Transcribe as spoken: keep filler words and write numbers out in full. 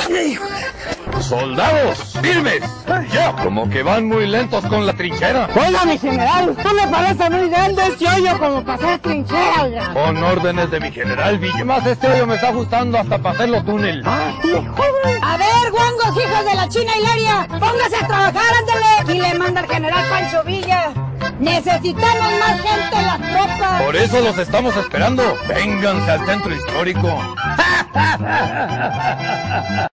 ¡Soldados! ¡Firmes! ¡Ya! Como que van muy lentos con la trinchera. Oiga, mi general, no me parece muy grande este hoyo como para hacer trinchera, oiga. Con órdenes de mi general Villa. Más este hoyo me está ajustando hasta para hacerlo túnel. Ah, hijo. A ver, guangos, hijos de la China Hilaria, póngase a trabajar, ándale. Y le manda al general Pancho Villa. Necesitamos más gente en las tropas. Por eso los estamos esperando. Vénganse al centro histórico.